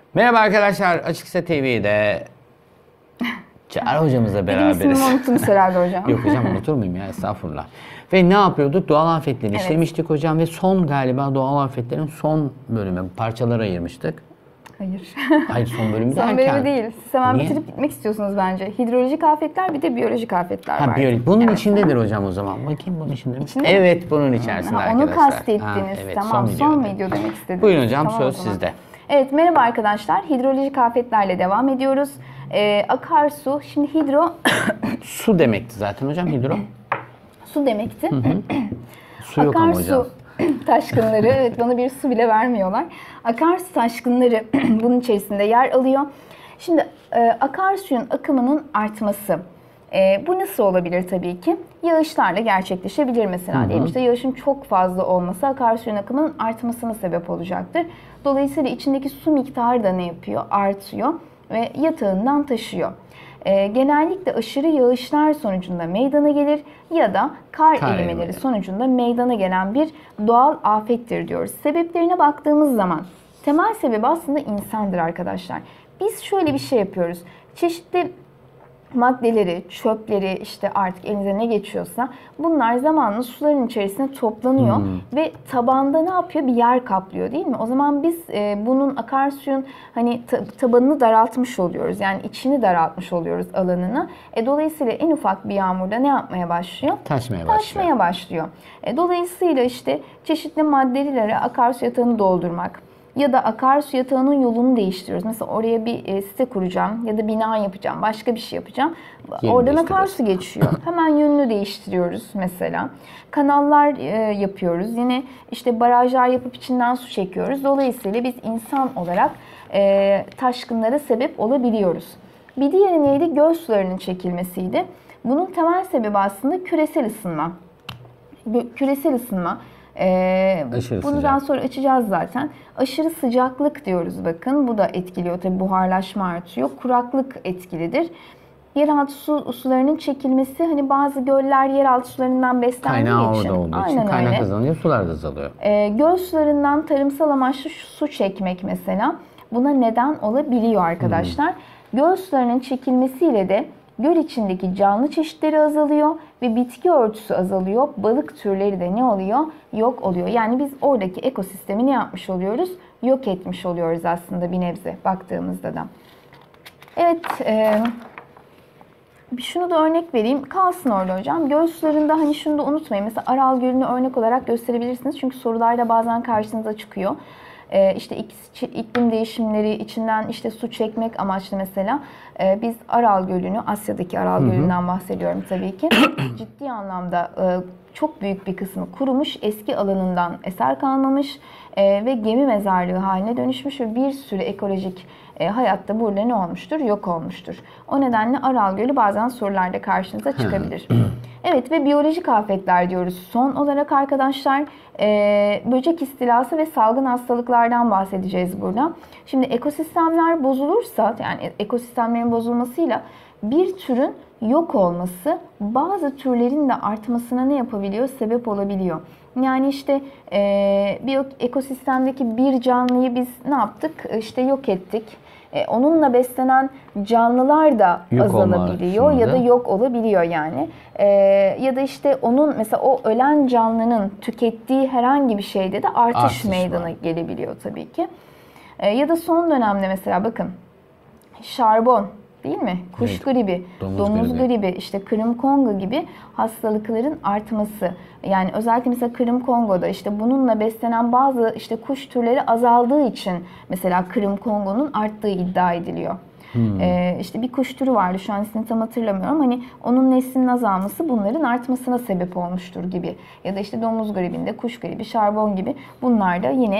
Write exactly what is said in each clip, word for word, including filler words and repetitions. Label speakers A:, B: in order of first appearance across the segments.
A: Merhaba arkadaşlar, Açıksa T V'de Çağrı hocamızla beraberiz.
B: Benim ismimi unuttunuz herhalde hocam.
A: Yok hocam, unutur muyum ya, estağfurullah. Ve ne yapıyorduk? Doğal afetleri evet. işlemiştik hocam ve son galiba doğal afetlerin son bölümü, parçalara ayırmıştık.
B: Hayır.
A: Hayır, son bölümü
B: son
A: derken.
B: Son bölümü değil. Siz hemen
A: Niye?
B: bitirip gitmek istiyorsunuz bence. Hidrolojik afetler bir de biyolojik afetler
A: ha,
B: var.
A: Biyolojik. Bunun
B: evet,
A: içindedir
B: tamam.
A: hocam o zaman. Bakayım bunun içinde mi?
B: İçinde
A: evet mi? Bunun içerisinde
B: ha,
A: arkadaşlar.
B: Onu kastettiniz.
A: Ha, evet,
B: tamam, son, son video demek istediniz.
A: Buyurun hocam,
B: tamam,
A: söz sizde.
B: Evet, merhaba arkadaşlar. Hidrolojik afetlerle devam ediyoruz. Ee, akarsu, şimdi hidro...
A: Su demekti zaten hocam, hidro.
B: Su demekti.
A: Hı hı. Su yok ama hocam.
B: Akarsu taşkınları, evet, bana bir su bile vermiyorlar. Akarsu taşkınları bunun içerisinde yer alıyor. Şimdi e, akarsuyun akımının artması. E, bu nasıl olabilir tabii ki? Yağışlarla gerçekleşebilir mesela. Hı hı. Diyelim işte yağışın çok fazla olması akarsuyun akımının artmasına sebep olacaktır. Dolayısıyla içindeki su miktarı da ne yapıyor? Artıyor ve yatağından taşıyor. E, genellikle aşırı yağışlar sonucunda meydana gelir ya da kar, kar erimeleri erimeleri sonucunda meydana gelen bir doğal afettir diyoruz. Sebeplerine baktığımız zaman temel sebebi aslında insandır arkadaşlar. Biz şöyle bir şey yapıyoruz. Çeşitli maddeleri, çöpleri, işte artık elinize ne geçiyorsa bunlar zamanla suların içerisine toplanıyor hmm. ve tabanda ne yapıyor? Bir yer kaplıyor, değil mi? O zaman biz e, bunun akarsuyun hani tabanını daraltmış oluyoruz. Yani içini daraltmış oluyoruz, alanını. E, dolayısıyla en ufak bir yağmurda ne yapmaya başlıyor?
A: Taşmaya başlıyor.
B: Taşmaya başlıyor. E, dolayısıyla işte çeşitli maddelere akarsu yatağını doldurmak ya da akarsu yatağının yolunu değiştiriyoruz. Mesela oraya bir site kuracağım ya da bina yapacağım, başka bir şey yapacağım. Yeni oradan akarsu geçiyor. Hemen yönünü değiştiriyoruz mesela. Kanallar yapıyoruz. Yine işte barajlar yapıp içinden su çekiyoruz. Dolayısıyla biz insan olarak taşkınlara sebep olabiliyoruz. Bir diğeri neydi? Göl sularının çekilmesiydi. Bunun temel sebebi aslında küresel ısınma. Küresel ısınma. Ee,
A: Aşırı
B: bunu
A: sıcak.
B: daha sonra açacağız zaten. Aşırı sıcaklık diyoruz bakın. Bu da etkiliyor. Tabii buharlaşma artıyor. Kuraklık etkilidir. Yeraltı su, sularının çekilmesi, hani bazı göller yeraltı sularından beslendiği
A: Kaynağı
B: için.
A: orada olduğu
B: Aynen
A: için kaynak
B: öyle.
A: azalıyor, sular da azalıyor.
B: Ee, göl sularından tarımsal amaçlı su çekmek mesela buna neden olabiliyor arkadaşlar. Hmm. Göl sularının çekilmesiyle de göl içindeki canlı çeşitleri azalıyor ve bitki örtüsü azalıyor. Balık türleri de ne oluyor? Yok oluyor. Yani biz oradaki ekosistemi ne yapmış oluyoruz? Yok etmiş oluyoruz aslında bir nebze baktığımızda da. Evet, e, şunu da örnek vereyim. Kalsın orada hocam. Göl sularında hani şunu da unutmayın. Mesela Aral Gölü'nü örnek olarak gösterebilirsiniz. Çünkü sorularda bazen karşınıza çıkıyor. Ee, işte iklim değişimleri içinden işte su çekmek amaçlı mesela ee, biz Aral Gölü'nü, Asya'daki Aral hı hı. Gölü'nden bahsediyorum tabii ki. Ciddi anlamda e, çok büyük bir kısmı kurumuş, eski alanından eser kalmamış e, ve gemi mezarlığı haline dönüşmüş ve bir sürü ekolojik e, hayatta burada ne olmuştur? Yok olmuştur. O nedenle Aral Gölü bazen sorularda karşınıza çıkabilir. Evet ve biyolojik afetler diyoruz. Son olarak arkadaşlar e, böcek istilası ve salgın hastalıklardan bahsedeceğiz burada. Şimdi ekosistemler bozulursa, yani ekosistemlerin bozulmasıyla bir türün yok olması bazı türlerin de artmasına ne yapabiliyor? Sebep olabiliyor. Yani işte e, bir ekosistemdeki bir canlıyı biz ne yaptık? İşte yok ettik. E, onunla beslenen canlılar da yok azalabiliyor ya da yok olabiliyor yani. E, ya da işte onun mesela o ölen canlının tükettiği herhangi bir şeyde de artış, artış meydana var. Gelebiliyor tabii ki. E, ya da son dönemde mesela bakın şarbon, değil mi? Kuş evet. gribi, domuz, domuz gribi. gribi, işte Kırım Kongo gibi hastalıkların artması. Yani özellikle mesela Kırım Kongo'da işte bununla beslenen bazı işte kuş türleri azaldığı için mesela Kırım Kongo'nun arttığı iddia ediliyor. Hmm. Ee, işte bir kuş türü vardı, şu an ismini tam hatırlamıyorum. Hani onun neslinin azalması bunların artmasına sebep olmuştur gibi. Ya da işte domuz gribinde, kuş gribi, şarbon gibi bunlar da yine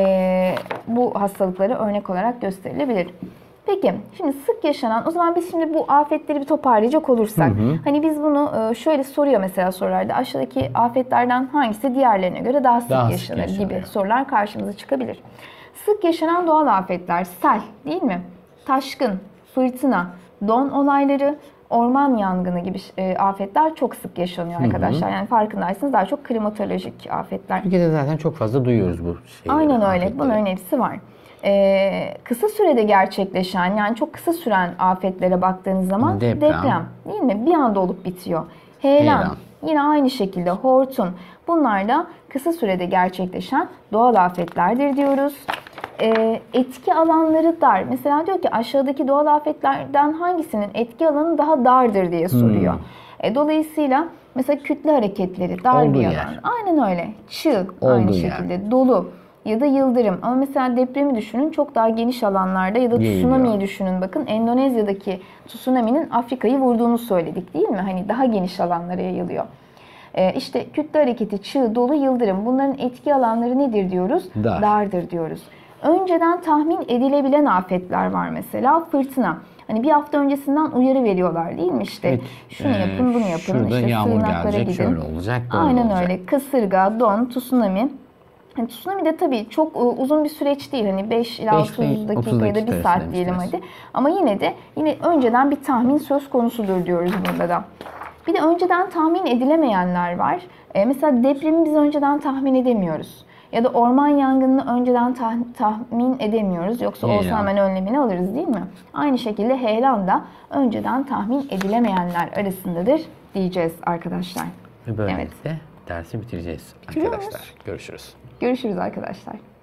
B: e, bu hastalıkları örnek olarak gösterilebilir. Peki, şimdi sık yaşanan, o zaman biz şimdi bu afetleri bir toparlayacak olursak, hı hı. hani biz bunu şöyle soruyor mesela sorularda, aşağıdaki afetlerden hangisi diğerlerine göre daha sık daha yaşanır sık gibi sorular karşımıza çıkabilir. Sık yaşanan doğal afetler, sel değil mi? Taşkın, fırtına, don olayları, orman yangını gibi e, afetler çok sık yaşanıyor arkadaşlar. Yani farkındaysanız daha çok klimatolojik afetler.
A: Türkiye'de zaten çok fazla duyuyoruz bu şeyleri.
B: Aynen öyle.
A: afetleri.
B: Bunların hepsi var. Ee, kısa sürede gerçekleşen, yani çok kısa süren afetlere baktığınız zaman
A: Deprem.
B: deprem, değil mi? Bir anda olup bitiyor. Heyelan,
A: Heyelan.
B: yine aynı şekilde hortum. Bunlar da kısa sürede gerçekleşen doğal afetlerdir diyoruz. Ee, etki alanları dar. Mesela diyor ki aşağıdaki doğal afetlerden hangisinin etki alanı daha dardır diye soruyor.
A: Hmm.
B: E, dolayısıyla mesela kütle hareketleri dar
A: Olduğu
B: bir
A: yer.
B: alan. Aynen öyle. Çığ
A: Olduğu
B: aynı
A: yer.
B: şekilde. Dolu ya da yıldırım. Ama mesela depremi düşünün, çok daha geniş alanlarda, ya da
A: Yayılıyor.
B: tsunami'yi düşünün. Bakın Endonezya'daki tsunami'nin Afrika'yı vurduğunu söyledik değil mi? Hani daha geniş alanlara yayılıyor. Ee, işte kütle hareketi, çığ, dolu, yıldırım, bunların etki alanları nedir diyoruz?
A: Dar.
B: Dardır diyoruz. Önceden tahmin edilebilen afetler var mesela. Fırtına. Hani bir hafta öncesinden uyarı veriyorlar değil mi? İşte
A: Evet,
B: şunu
A: e,
B: yapın, bunu yapın.
A: şurada
B: işte
A: yağmur
B: sığınaklara
A: gelecek,
B: gidin.
A: şöyle olacak, böyle
B: Aynen
A: olacak.
B: öyle. Kasırga, don, tsunami. Yani tsunami de tabii çok e, uzun bir süreç değil. Hani beş ila
A: beş ile
B: otuz
A: otuz
B: dakika ya da
A: dakika
B: bir saat
A: arasında
B: diyelim
A: demiştiniz.
B: hadi. Ama yine de yine önceden bir tahmin söz konusudur diyoruz burada da. Bir de önceden tahmin edilemeyenler var. E, mesela depremi biz önceden tahmin edemiyoruz. Ya da orman yangınını önceden tah- tahmin edemiyoruz. Yoksa olsa
A: Heyelan.
B: hemen önlemini alırız değil mi? Aynı şekilde heyelan da önceden tahmin edilemeyenler arasındadır diyeceğiz arkadaşlar.
A: Ve böylelikle dersi bitireceğiz arkadaşlar. Görüşürüz.
B: Görüşürüz arkadaşlar.